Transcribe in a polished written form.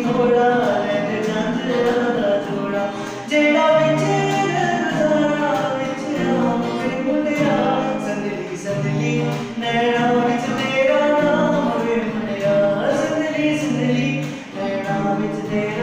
मोड़ा लैंदे चंद दा जोड़ा जेड़ा विच रज़ाना विच आवे मुंडिया संदली संदली नैना विच तेरा नाम वे मुंडिया संदली संदली नैना विच तेरा